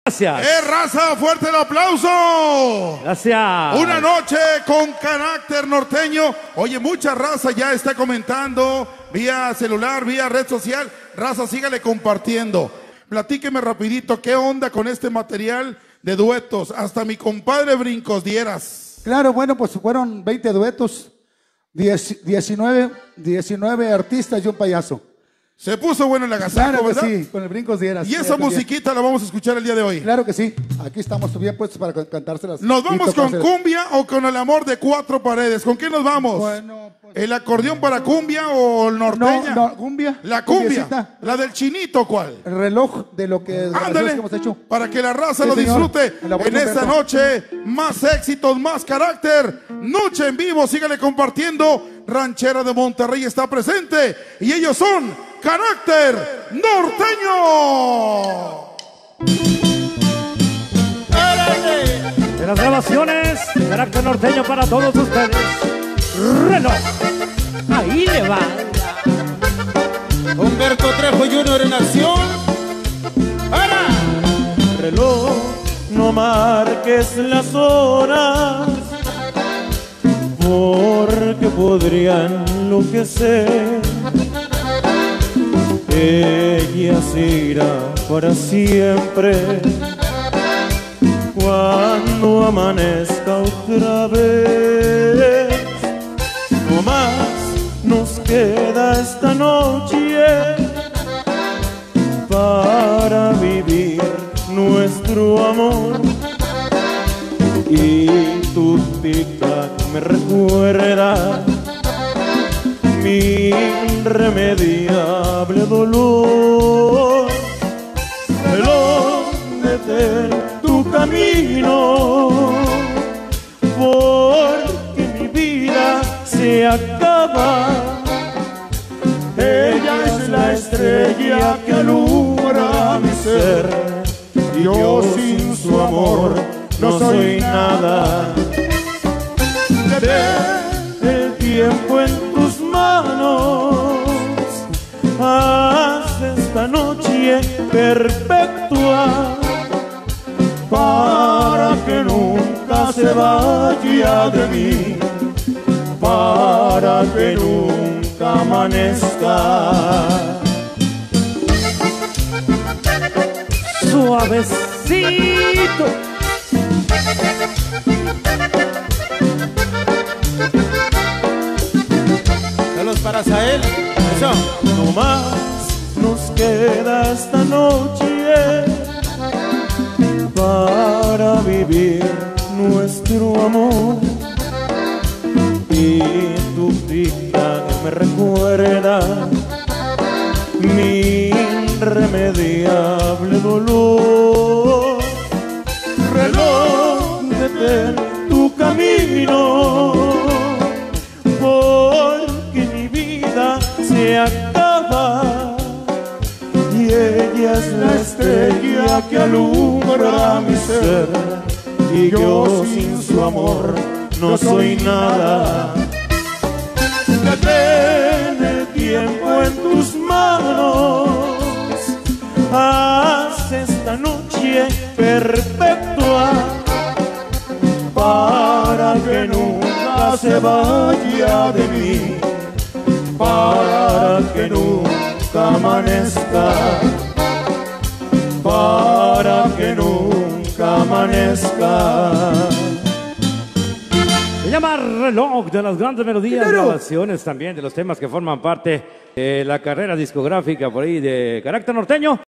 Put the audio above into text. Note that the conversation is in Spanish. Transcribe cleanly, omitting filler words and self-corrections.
Gracias. Raza, fuerte el aplauso. Gracias. Una noche con carácter norteño. Oye, mucha raza ya está comentando vía celular, vía red social. Raza, sígale compartiendo. Platíqueme rapidito, ¿qué onda con este material de duetos? Hasta mi compadre Brincos dieras. Claro, bueno, pues fueron 20 duetos, 19 artistas y un payaso. Se puso bueno el agasajo, Claro que ¿verdad? sí, con el Brincos dieras. Y esa musiquita la vamos a escuchar el día de hoy. Claro que sí, aquí estamos bien puestos para cantárselas. ¿Nos vamos con cumbia o con el amor de cuatro paredes? ¿Con qué nos vamos? Bueno, pues, ¿El acordeón para cumbia o el norteña? No, cumbia. La cumbia, Cumbiecita. la del chinito, ¿cuál? El reloj de lo que Ándale, hemos hecho. para que la raza Sí, lo señor. disfrute En la voz en de esta Humberto. noche. Más éxitos, más carácter. Noche en vivo, sígale compartiendo. Ranchera de Monterrey está presente y ellos son Carácter Norteño. De las grabaciones, Carácter Norteño para todos ustedes. Reloj. Ahí le va. Humberto Trejo Jr. en acción. ¡Para! Reloj, no marques las horas, porque podrían enloquecer. Ella se irá para siempre cuando amanezca otra vez. No más nos queda esta noche para vivir nuestro amor, y tu tic-tac me recuerda mi irremediable dolor. Reloj, detén tu camino, porque mi vida se acaba. Ella es la estrella que alumbra mi ser, y yo sin su amor no soy nada. Ten el tiempo en tus manos, haz esta noche perpetua, para que nunca se vaya de mí, para que nunca amanezca. Suavecito. Saludos para Sael. Eso. No más nos queda esta noche para vivir nuestro amor, y tu tic-tac me recuerda mi irremediable dolor. Reloj, detén tu camino, porque mi vida se acaba, y ella es la estrella que alumbra mi ser, y yo sin su amor no soy nada. Detén el tiempo en tus manos, haz esta noche perpetua, para que nunca se vaya de mí, para que nunca amanezca, para que nunca amanezca. Se llama Reloj, de las grandes melodías, grabaciones también de los temas que forman parte de la carrera discográfica por ahí de Carácter Norteño.